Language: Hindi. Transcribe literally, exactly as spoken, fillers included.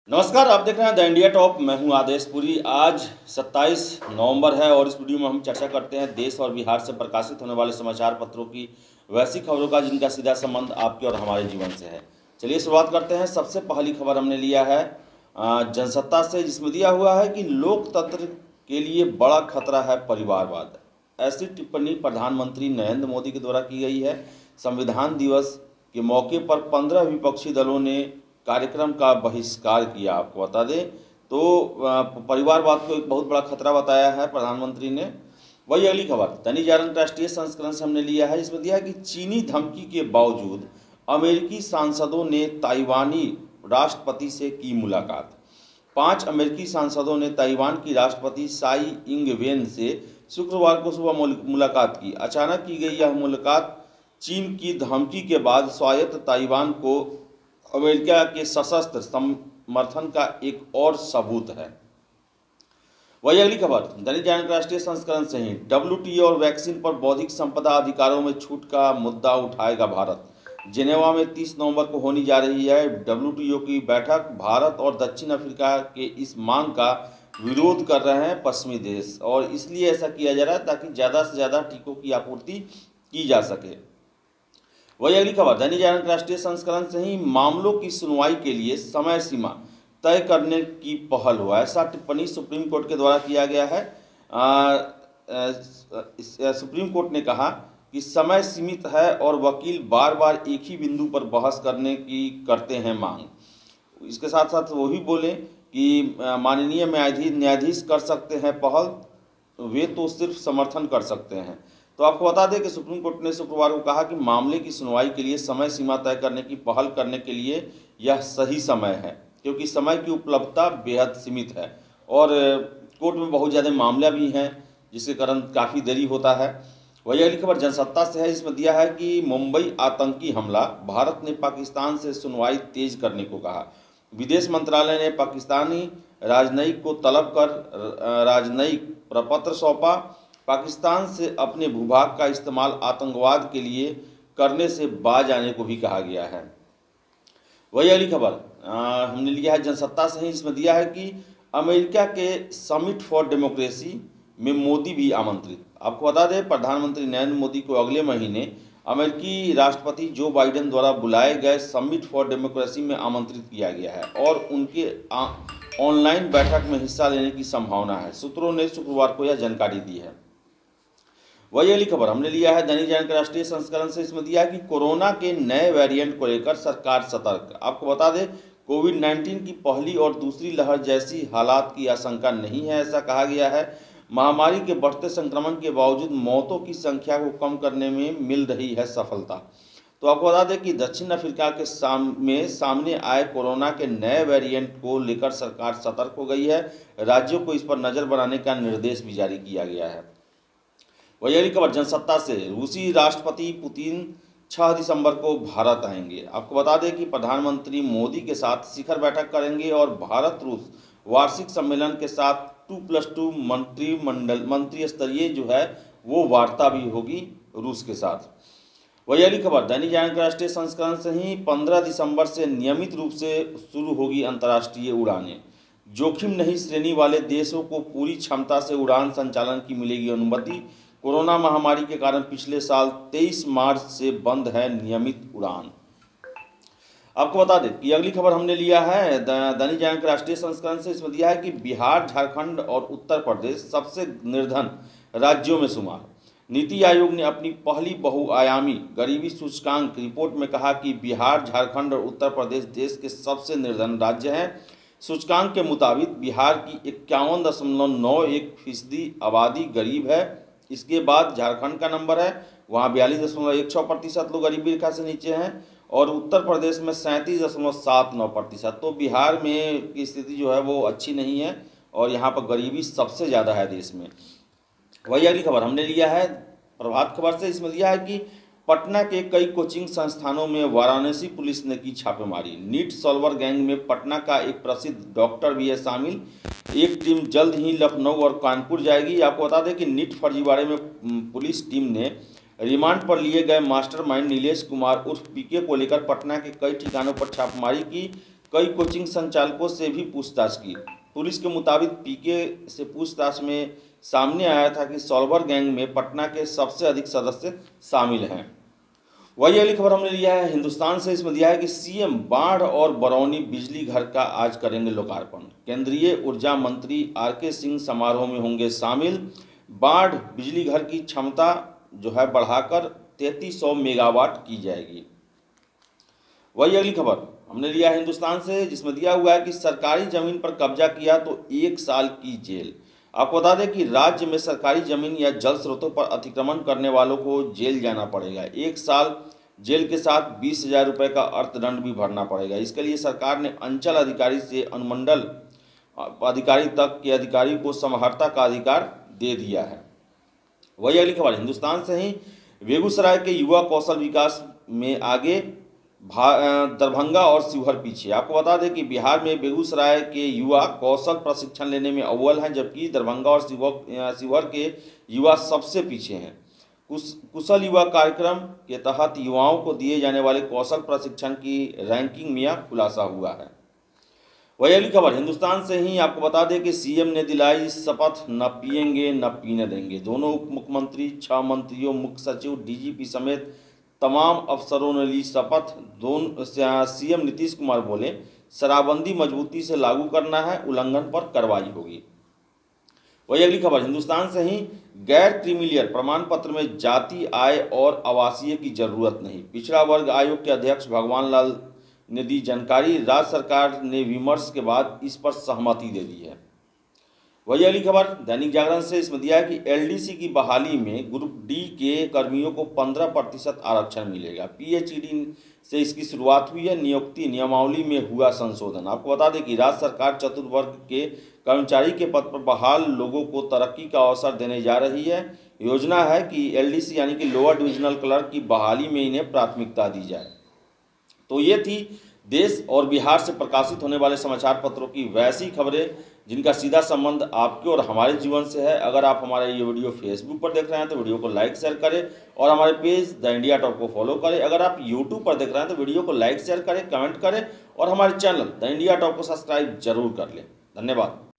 नमस्कार, आप देख रहे हैं द इंडिया टॉप। मैं हूं आदेश पुरी। आज सत्ताईस नवंबर है और इस वीडियो में हम चर्चा करते हैं देश और बिहार से प्रकाशित होने वाले समाचार पत्रों की वैसी खबरों का जिनका सीधा संबंध आपके और हमारे जीवन से है। चलिए शुरुआत करते हैं। सबसे पहली खबर हमने लिया है जनसत्ता से, जिसमें दिया हुआ है कि लोकतंत्र के लिए बड़ा खतरा है परिवारवाद। ऐसी टिप्पणी प्रधानमंत्री नरेंद्र मोदी के द्वारा की गई है। संविधान दिवस के मौके पर पंद्रह विपक्षी दलों ने कार्यक्रम का बहिष्कार किया। आपको बता दें तो परिवारवाद को एक बहुत बड़ा खतरा बताया है प्रधानमंत्री ने। वही अगली खबर दैनिक जागरण राष्ट्रीय संस्करण से हमने लिया है, जिसमें दिया है कि चीनी धमकी के बावजूद अमेरिकी सांसदों ने ताइवानी राष्ट्रपति से की मुलाकात। पांच अमेरिकी सांसदों ने ताइवान की राष्ट्रपति साई इंग वेन से शुक्रवार को सुबह मुलाकात की। अचानक की गई यह मुलाकात चीन की धमकी के बाद स्वायत्त ताइवान को अमेरिका के सशस्त्र समर्थन का एक और सबूत है। वही अगली खबर दैनिक जागरण राष्ट्रीय संस्करण से ही डब्ल्यूटीओ और वैक्सीन पर बौद्धिक संपदा अधिकारों में छूट का मुद्दा उठाएगा भारत। जिनेवा में तीस नवंबर को होने जा रही है डब्ल्यूटीओ की बैठक। भारत और दक्षिण अफ्रीका के इस मांग का विरोध कर रहे हैं पश्चिमी देश, और इसलिए ऐसा किया जा रहा है ताकि ज़्यादा से ज़्यादा टीकों की आपूर्ति की जा सके। वही अगली खबर दैनिक जागरण राष्ट्रीय संस्करण से ही मामलों की सुनवाई के लिए समय सीमा तय करने की पहल हुआ। ऐसा टिप्पणी सुप्रीम कोर्ट के द्वारा किया गया है। आ, आ, सुप्रीम कोर्ट ने कहा कि समय सीमित है और वकील बार बार एक ही बिंदु पर बहस करने की करते हैं मांग। इसके साथ साथ वो भी बोले कि माननीय न्यायाधीश न्यायाधीश कर सकते हैं पहल, वे तो सिर्फ समर्थन कर सकते हैं। तो आपको बता दें कि सुप्रीम कोर्ट ने शुक्रवार को कहा कि मामले की सुनवाई के लिए समय सीमा तय करने की पहल करने के लिए यह सही समय है, क्योंकि समय की उपलब्धता बेहद सीमित है और कोर्ट में बहुत ज़्यादा मामला भी हैं, जिसके कारण काफ़ी देरी होता है। वही अगली खबर जनसत्ता से है, जिसमें दिया है कि मुंबई आतंकी हमला, भारत ने पाकिस्तान से सुनवाई तेज करने को कहा। विदेश मंत्रालय ने पाकिस्तानी राजनयिक को तलब कर राजनयिक प्रपत्र सौंपा। पाकिस्तान से अपने भूभाग का इस्तेमाल आतंकवाद के लिए करने से बाज आने को भी कहा गया है। वही अगली खबर हमने लिया है जनसत्ता से ही, जिसमें दिया है कि अमेरिका के समिट फॉर डेमोक्रेसी में मोदी भी आमंत्रित। आपको बता दें प्रधानमंत्री नरेंद्र मोदी को अगले महीने अमेरिकी राष्ट्रपति जो बाइडेन द्वारा बुलाए गए समिट फॉर डेमोक्रेसी में आमंत्रित किया गया है और उनके ऑनलाइन बैठक में हिस्सा लेने की संभावना है। सूत्रों ने शुक्रवार को यह जानकारी दी है। वही अगली खबर हमने लिया है दैनिक जागरण राष्ट्रीय संस्करण से, इसमें दिया है कि कोरोना के नए वेरिएंट को लेकर सरकार सतर्क। आपको बता दें कोविड नाइन्टीन की पहली और दूसरी लहर जैसी हालात की आशंका नहीं है, ऐसा कहा गया है। महामारी के बढ़ते संक्रमण के बावजूद मौतों की संख्या को कम करने में मिल रही है सफलता। तो आपको बता दें कि दक्षिण अफ्रीका के साम में सामने आए कोरोना के नए वेरिएंट को लेकर सरकार सतर्क हो गई है। राज्यों को इस पर नज़र बनाने का निर्देश भी जारी किया गया है। वही अगली खबर जनसत्ता से, रूसी राष्ट्रपति पुतिन छह दिसंबर को भारत आएंगे। आपको बता दें कि प्रधानमंत्री मोदी के साथ शिखर बैठक करेंगे और भारत रूस वार्षिक सम्मेलन के साथ टू प्लस टू मंत्रिमंडल मंत्री स्तरीय जो है वो वार्ता भी होगी रूस के साथ। वही अगली खबर दैनिक जागरण राष्ट्रीय संस्करण से ही पंद्रह दिसंबर से नियमित रूप से शुरू होगी अंतर्राष्ट्रीय उड़ानें। जोखिम नहीं श्रेणी वाले देशों को पूरी क्षमता से उड़ान संचालन की मिलेगी अनुमति। कोरोना महामारी के कारण पिछले साल तेईस मार्च से बंद है नियमित उड़ान। आपको बता दें कि अगली खबर हमने लिया है दैनिक जागरण राष्ट्रीय संस्करण से, इसमें दिया है कि बिहार, झारखंड और उत्तर प्रदेश सबसे निर्धन राज्यों में शुमार। नीति आयोग ने अपनी पहली बहुआयामी गरीबी सूचकांक रिपोर्ट में कहा कि बिहार, झारखंड और उत्तर प्रदेश देश के सबसे निर्धन राज्य हैं। सूचकांक के मुताबिक बिहार की इक्यावन दशमलव नौ एक फीसदी आबादी गरीब है। इसके बाद झारखंड का नंबर है, वहाँ बयालीस दशमलव एक छः प्रतिशत लोग गरीबी रेखा से नीचे हैं और उत्तर प्रदेश में सैंतीस दशमलव सात नौ प्रतिशत। तो बिहार में की स्थिति जो है वो अच्छी नहीं है और यहाँ पर गरीबी सबसे ज़्यादा है देश में। वही अगली खबर हमने लिया है प्रभात खबर से, इसमें दिया है कि पटना के कई कोचिंग संस्थानों में वाराणसी पुलिस ने की छापेमारी। नीट सॉल्वर गैंग में पटना का एक प्रसिद्ध डॉक्टर भी है शामिल। एक टीम जल्द ही लखनऊ और कानपुर जाएगी। आपको बता दें कि नीट फर्जीवाड़े में पुलिस टीम ने रिमांड पर लिए गए मास्टरमाइंड नीलेश कुमार उर्फ पीके को लेकर पटना के कई ठिकानों पर छापेमारी की। कई कोचिंग संचालकों से भी पूछताछ की। पुलिस के मुताबिक पीके से पूछताछ में सामने आया था कि सॉल्वर गैंग में पटना के सबसे अधिक सदस्य शामिल हैं। वही अगली खबर हमने लिया है हिंदुस्तान से। इसमें दिया है कि सीएम बाढ़ और बरौनी बिजली घर का आज करेंगे लोकार्पण। केंद्रीय ऊर्जा मंत्री आर के सिंह समारोह में होंगे शामिल। बाढ़ बिजली घर की क्षमता जो है बढ़ाकर तैंतीस सौ मेगावाट की जाएगी। वही अगली खबर हमने लिया है हिंदुस्तान से, जिसमें दिया हुआ है कि सरकारी जमीन पर कब्जा किया तो एक साल की जेल। आपको बता दें कि राज्य में सरकारी जमीन या जल स्रोतों पर अतिक्रमण करने वालों को जेल जाना पड़ेगा। एक साल जेल के साथ बीस हजार रुपये का अर्थदंड भी भरना पड़ेगा। इसके लिए सरकार ने अंचल अधिकारी से अनुमंडल अधिकारी तक के अधिकारी को समहर्ता का अधिकार दे दिया है। वही अगली खबर हिंदुस्तान से ही, बेगूसराय के युवा कौशल विकास में आगे, दरभंगा और शिवहर पीछे। आपको बता दें कि बिहार में बेगूसराय के युवा कौशल प्रशिक्षण लेने में अव्वल हैं, जबकि दरभंगा और शिवहर के युवा सबसे पीछे हैं। कुशल युवा कार्यक्रम के तहत युवाओं को दिए जाने वाले कौशल प्रशिक्षण की रैंकिंग में यह खुलासा हुआ है। वही अगली खबर हिंदुस्तान से ही, आपको बता दें कि सीएम ने दिलाई शपथ, न पिएंगे न पीने देंगे। दोनों उप मुख्यमंत्री, छह मंत्रियों, मुख्य सचिव, डीजीपी समेत तमाम अफसरों ने ली शपथ। दोनों सीएम नीतीश कुमार बोले, शराबबंदी मजबूती से लागू करना है, उल्लंघन पर कार्रवाई होगी। वही अगली खबर हिंदुस्तान से ही, गैर क्रीमिलियर प्रमाण पत्र में जाति, आय और आवासीय की जरूरत नहीं। पिछड़ा वर्ग आयोग के अध्यक्ष भगवान लाल ने दी जानकारी। राज्य सरकार ने विमर्श के बाद इस पर सहमति दे दी है। वही अगली खबर दैनिक जागरण से, इसमें दिया है कि एलडीसी की बहाली में ग्रुप डी के कर्मियों को पंद्रह प्रतिशत आरक्षण मिलेगा। पीएचईडी से इसकी शुरुआत हुई है। नियुक्ति नियमावली में हुआ संशोधन। आपको बता दें कि राज्य सरकार चतुर्वर्ग के कर्मचारी के पद पर बहाल लोगों को तरक्की का अवसर देने जा रही है। योजना है कि एलडीसी यानी कि लोअर डिविजनल क्लर्क की बहाली में इन्हें प्राथमिकता दी जाए। तो ये थी देश और बिहार से प्रकाशित होने वाले समाचार पत्रों की वैसी खबरें जिनका सीधा संबंध आपके और हमारे जीवन से है। अगर आप हमारा ये वीडियो फेसबुक पर देख रहे हैं तो वीडियो को लाइक शेयर करें और हमारे पेज द इंडिया टॉप को फॉलो करें। अगर आप यूट्यूब पर देख रहे हैं तो वीडियो को लाइक शेयर करें, कमेंट करें और हमारे चैनल द इंडिया टॉप को सब्सक्राइब जरूर कर लें। धन्यवाद।